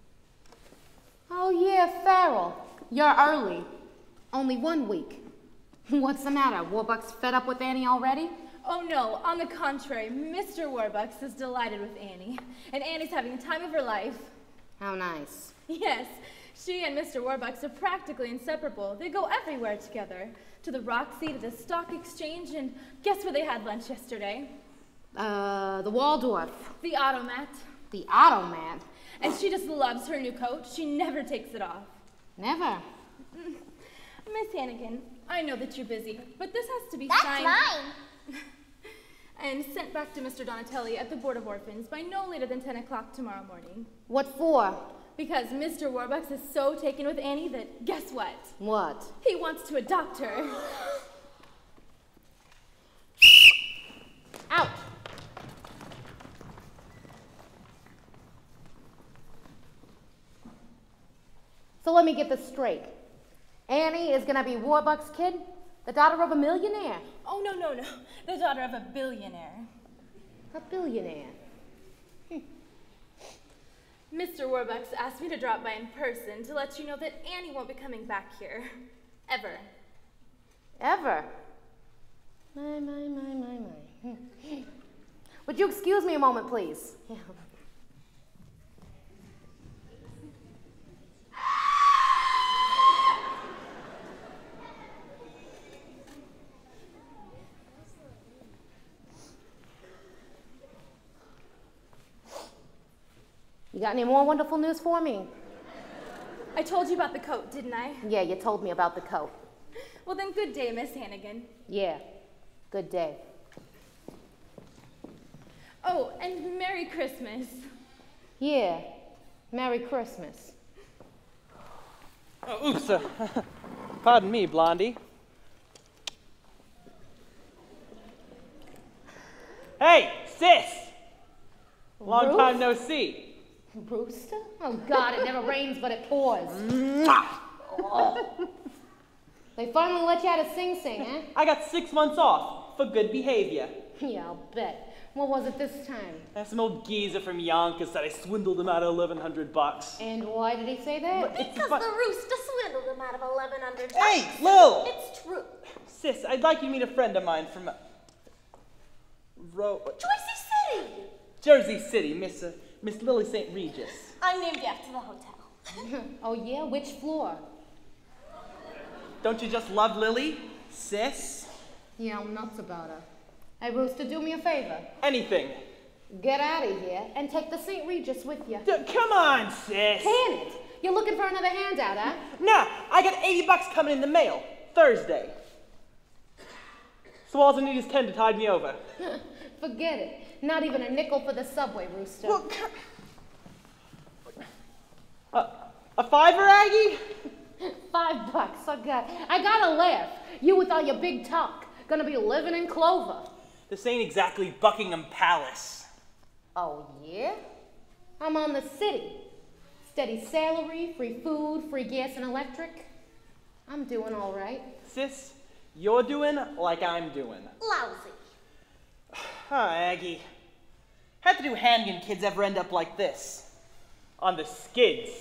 Oh yeah, Farrell, you're early. Only 1 week. What's the matter? Warbucks fed up with Annie already? Oh no, on the contrary, Mr. Warbucks is delighted with Annie, and Annie's having the time of her life. How nice. Yes, she and Mr. Warbucks are practically inseparable. They go everywhere together, to the Roxy, to the Stock Exchange, and guess where they had lunch yesterday? The Waldorf. The Automat. The Automat? And she just loves her new coat. She never takes it off. Never. Miss Hannigan, I know that you're busy, but this has to be That's signed mine. and sent back to Mr. Donatelli at the Board of Orphans by no later than 10 o'clock tomorrow morning. What for? Because Mr. Warbucks is so taken with Annie that, guess what? What? He wants to adopt her. Out. So let me get this straight. Annie is gonna be Warbucks' kid? The daughter of a millionaire? Oh, no. The daughter of a billionaire. A billionaire? Mr. Warbucks asked me to drop by in person to let you know that Annie won't be coming back here. Ever. Ever? My. Would you excuse me a moment, please? Yeah. You got any more wonderful news for me? I told you about the coat, didn't I? Yeah, you told me about the coat. Well then, good day, Miss Hannigan. Yeah, good day. Oh, and Merry Christmas. Yeah, Merry Christmas. Oh, oops. Pardon me, Blondie. Hey, sis! Long time no see. Rooster? Oh God, it never rains but it pours. Oh. They finally let you out of Sing Sing, eh? I got 6 months off for good behavior. Yeah, I'll bet. What was it this time? That's some old geezer from Yonkers said I swindled him out of $1,100. And why did he say that? Because the rooster swindled him out of $1,100. Hey, Lil! It's true. Sis, I'd like you to meet a friend of mine from Jersey City, Miss Lily St. Regis. I'm named after the hotel. Oh yeah? Which floor? Don't you just love Lily, sis? Yeah, I'm nuts about her. Hey, Rooster, do me a favor. Anything. Get out of here and take the St. Regis with you. Come on, sis. Can it? You're looking for another handout, huh? Nah, I got $80 coming in the mail Thursday. So all I need is 10 to tide me over. Forget it. Not even a nickel for the subway, Rooster. Well, a fiver, Aggie? $5. I gotta laugh. You with all your big talk. Gonna be living in clover. This ain't exactly Buckingham Palace. Oh, yeah? I'm on the city. Steady salary, free food, free gas and electric. I'm doing all right. Sis, you're doing like I'm doing. Lousy. Aggie. How do Hannigan kids ever end up like this? On the skids.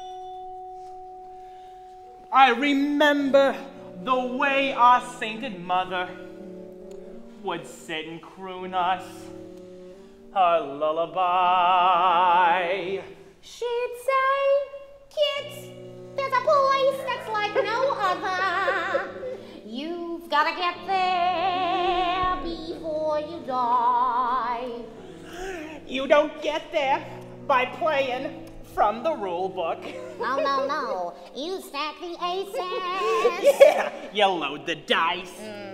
I remember the way our sainted mother would sit and croon us her lullaby. She'd say, kids, there's a place that's like no other. You've got to get there before you die. You don't get there by playing from the rule book. No. You stack the aces. Yeah, you load the dice.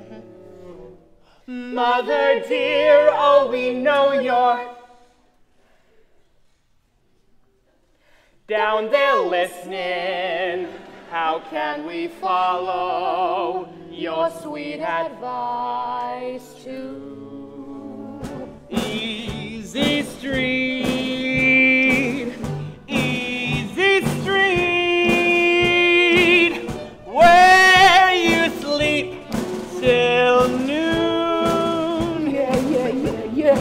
Mother dear, oh, we know you're down there listening. How can we follow your sweet advice to Easy Street, where you sleep till noon. Yeah.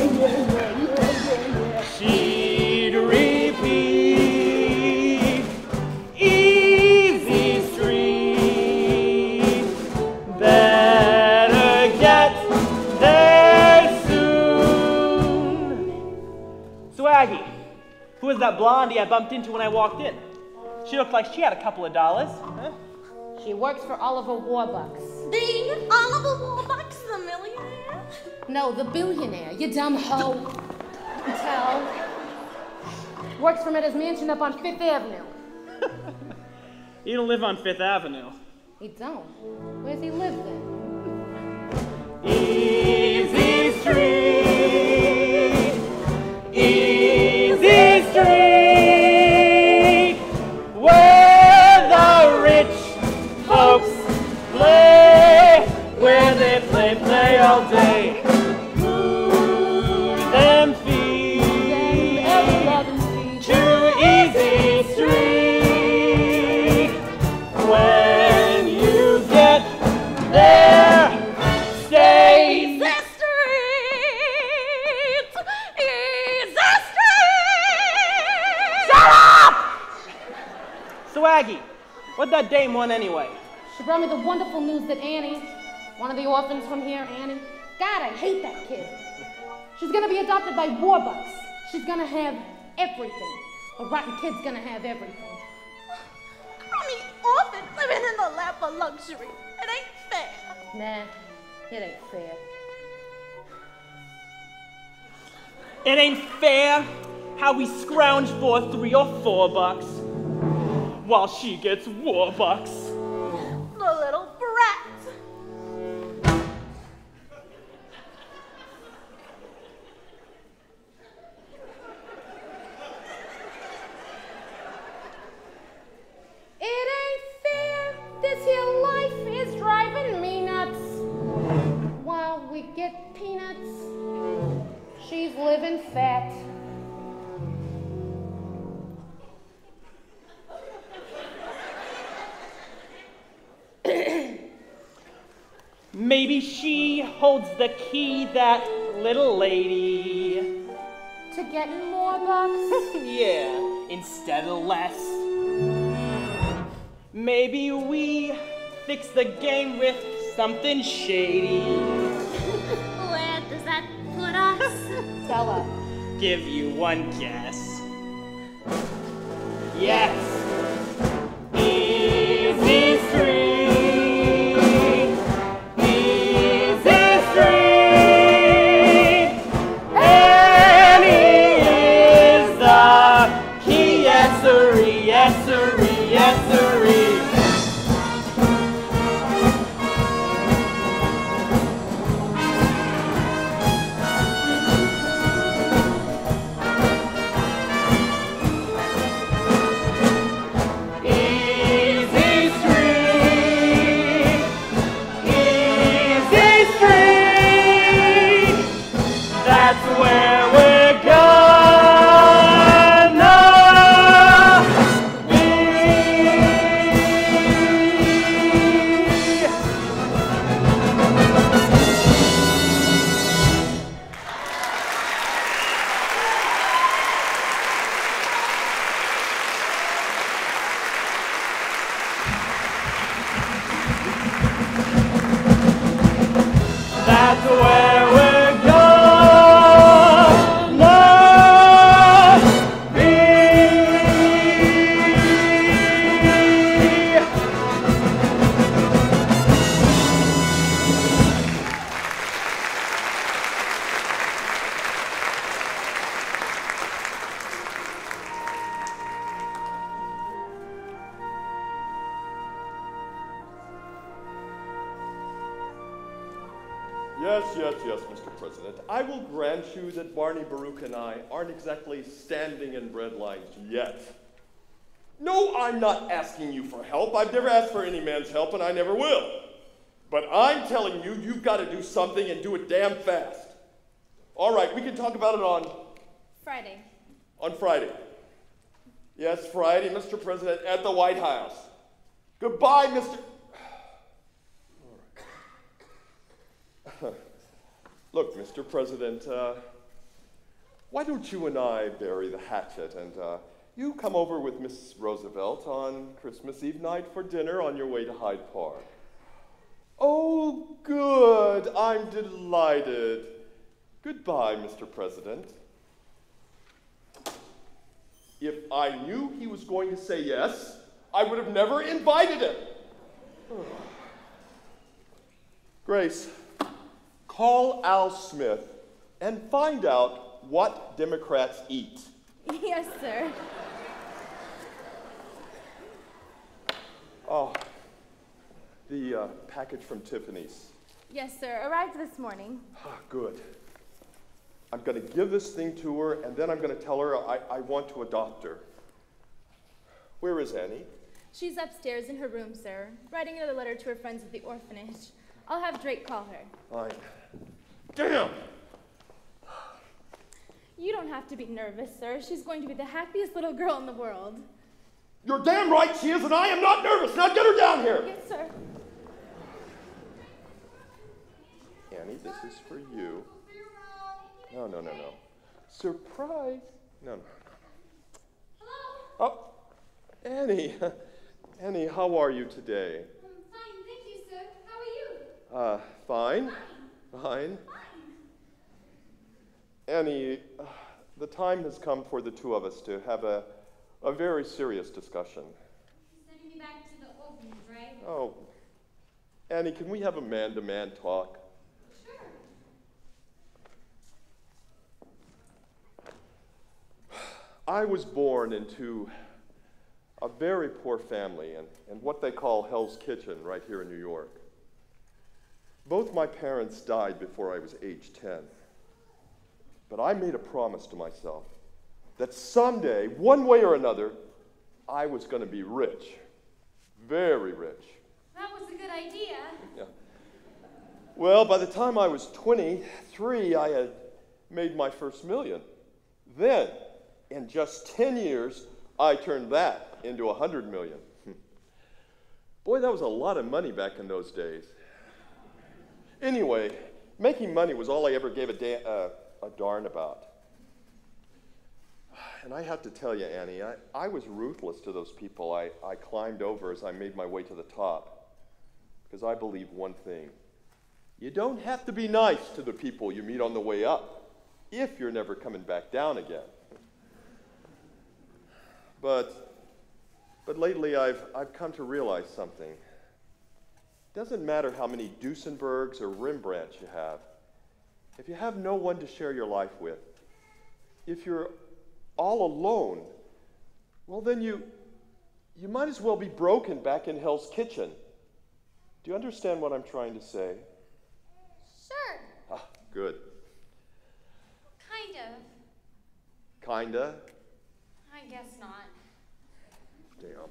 She'd repeat, Easy Street, that blondie I bumped into when I walked in. She looked like she had a couple of dollars. Huh? She works for Oliver Warbucks. The Oliver Warbucks, the millionaire? No, the billionaire, you dumb hoe. Tell. Works from at his mansion up on 5th Avenue. He don't live on 5th Avenue. He don't? Where's he live then? Easy Street, Easy Street, where the rich folks play, where they play all day. Move them feet to Easy Street. When you get there, stay. Easy Street! Easy Street! Shut up! Swaggy, what'd that dame want anyway? She brought me the wonderful news that Annie, one of the orphans from here, Annie, God, I hate that kid. She's gonna be adopted by Warbucks. She's gonna have everything. A rotten kid's gonna have everything. Crummy orphans living in the lap of luxury. It ain't fair. Nah, it ain't fair. It ain't fair how we scrounge for $3 or $4 while she gets Warbucks. The little brat. It ain't fair. This here life is driving me nuts. While we get peanuts, she's living fat. Maybe she holds the key, that little lady. To getting more bucks? Yeah, instead of less. Maybe we fix the game with something shady. Where does that put us? Tell her. Give you one guess. Yes. Easy Street. Easy Street. Annie is the key. Yes, sirree, yes, sirree, yes, sirree. Yes, Mr. President. I will grant you that Barney Baruch and I aren't exactly standing in bread lines yet. No, I'm not asking you for help. I've never asked for any man's help, and I never will. But I'm telling you, you've got to do something and do it damn fast. All right, we can talk about it on... Friday. On Friday. Yes, Friday, Mr. President, at the White House. Goodbye, Mr... Look, Mr. President, why don't you and I bury the hatchet and you come over with Miss Roosevelt on Christmas Eve night for dinner on your way to Hyde Park? Oh, good. I'm delighted. Goodbye, Mr. President. If I knew he was going to say yes, I would have never invited him. Grace, call Al Smith and find out what Democrats eat. Yes, sir. Oh, the package from Tiffany's. Yes, sir. Arrived this morning. Ah, good. I'm going to give this thing to her, and then I'm going to tell her I want to adopt her. Where is Annie? She's upstairs in her room, sir, writing another letter to her friends at the orphanage. I'll have Drake call her. Fine. Damn! You don't have to be nervous, sir. She's going to be the happiest little girl in the world. You're damn right she is, and I am not nervous. Now get her down here. Yes, sir. Annie, this is for you. No. Surprise. No. Hello? Oh, Annie. Annie, how are you today? Fine, thank you, sir. How are you? Fine. Annie, the time has come for the two of us to have a very serious discussion. You're sending me back to the orphanage, right? Oh, Annie, can we have a man-to-man talk? Sure. I was born into a very poor family and what they call Hell's Kitchen right here in New York. Both my parents died before I was age 10. But I made a promise to myself that someday, one way or another, I was going to be rich. Very rich. That was a good idea. Yeah. Well, by the time I was 23, I had made my first million. Then, in just 10 years, I turned that into 100 million. Boy, that was a lot of money back in those days. Anyway, making money was all I ever gave a darn about. And I have to tell you, Annie, I was ruthless to those people I climbed over as I made my way to the top. Because I believe one thing. You don't have to be nice to the people you meet on the way up if you're never coming back down again. But lately I've come to realize something. It doesn't matter how many Duesenbergs or Rembrandts you have. If you have no one to share your life with, if you're all alone, well then you might as well be broken back in Hell's Kitchen. Do you understand what I'm trying to say? Sure. Ah, good. Kind of. Kinda? I guess not. Damn.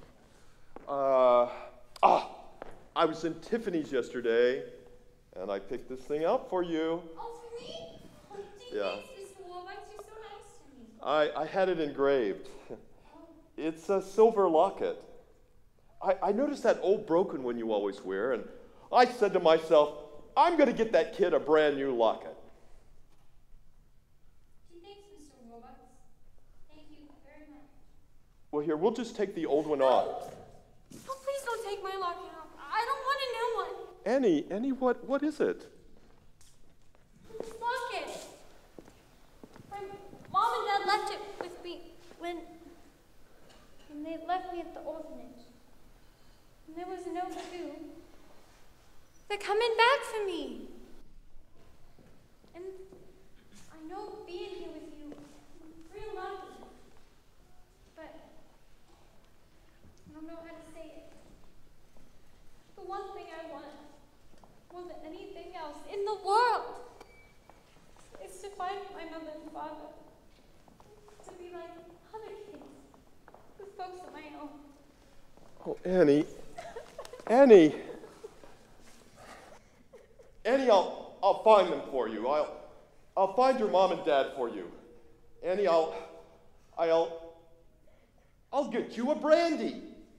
I was in Tiffany's yesterday, and I picked this thing out for you. Oh, for me? Oh, Yeah. thanks, Mr. Warbucks. You're so nice to me. I had it engraved. It's a silver locket. I noticed that old broken one you always wear, and I said to myself, I'm going to get that kid a brand new locket. Thanks, Mr. Warbucks. Thank you very much. Well, here, we'll just take the old one off. Oh, please don't take my locket off. I don't want a new one. Annie, what is it? This locket. My mom and dad left it with me when they left me at the orphanage. And there was a note too. They're coming back for me. And I know being here with you, I'm real lucky. But I don't know how to say it. The one thing I want, more than anything else in the world, is to find my mother and father. To be like other kids, with folks of my own. Oh, Annie. Annie, I'll find them for you. I'll find your mom and dad for you. Annie, I'll get you a brandy.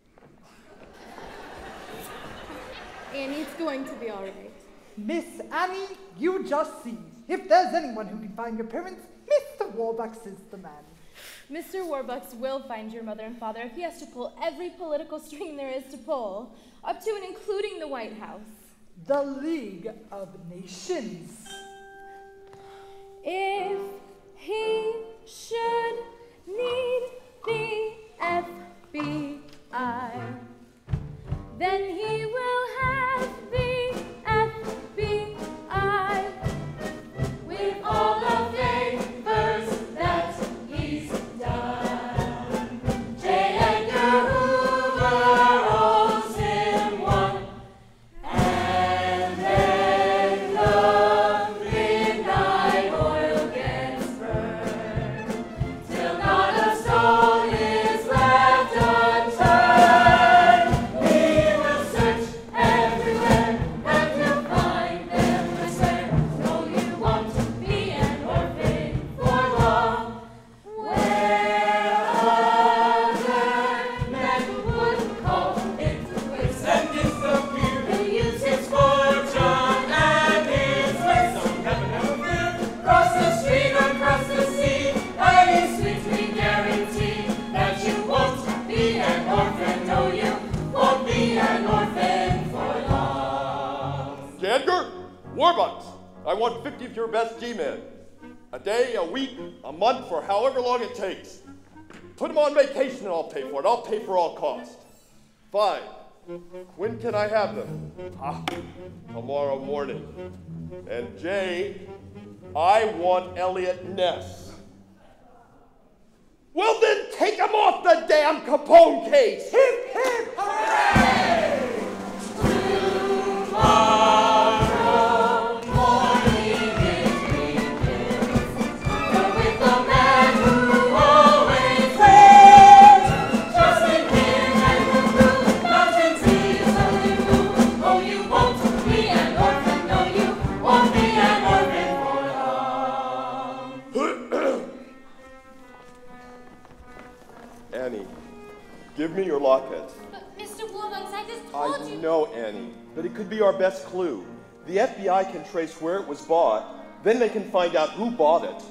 Annie, it's going to be all right. Miss Annie, you just see. If there's anyone who can find your parents, Mr. Warbucks is the man. Mr. Warbucks will find your mother and father if he has to pull every political string there is to pull, up to and including the White House. The League of Nations. If he should need the FBI. Then he will have the FBI with all the favors that he's done. J. Edgar Hoover owes him one, and then the midnight oil gets burned till not a stone is left unturned. He will search everywhere and he'll find them return. No, you won't be an orphan for long, where other men would call it quits and disappear. He'll use his fortune and his wisdom, never fear. Cross the street or cross the sea, any sweet we guarantee that you won't be an orphan. No, you won't be an orphan for long. J. Edgar, Warbucks, I want 50 of your best G-men. A day, a week, a month, for however long it takes. Put them on vacation and I'll pay for it. I'll pay for all cost. Fine. When can I have them? Tomorrow morning. And Jay, I want Elliot Ness. Well then take him off the damn Capone case! Hip, hip, hooray! Tomorrow morning it begins. You're with the man who always wins. Trust in him and the blue mountain seas only blue. Oh, you won't be an orphan. No, you won't be an orphan for long. Annie, give me your locket. But Mr. Warbucks, I just I told you. know, Annie, but it could be our best clue. The FBI can trace where it was bought, then they can find out who bought it.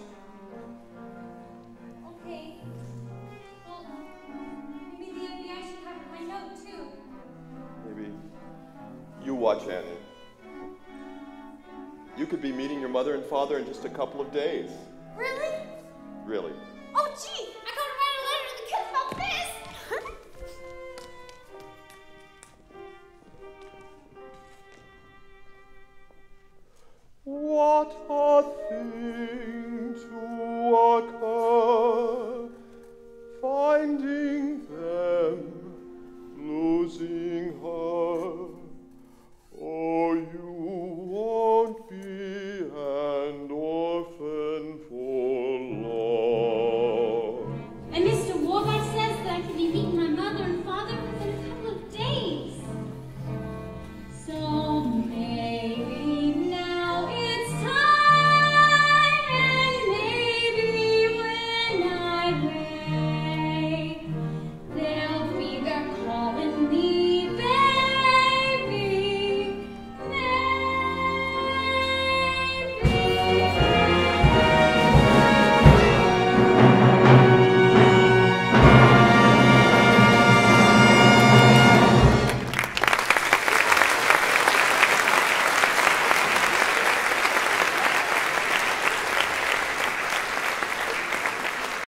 Okay. Well, maybe the FBI should have my note too. Maybe you watch, Annie. You could be meeting your mother and father in just a couple of days. Really? Really. Oh, gee!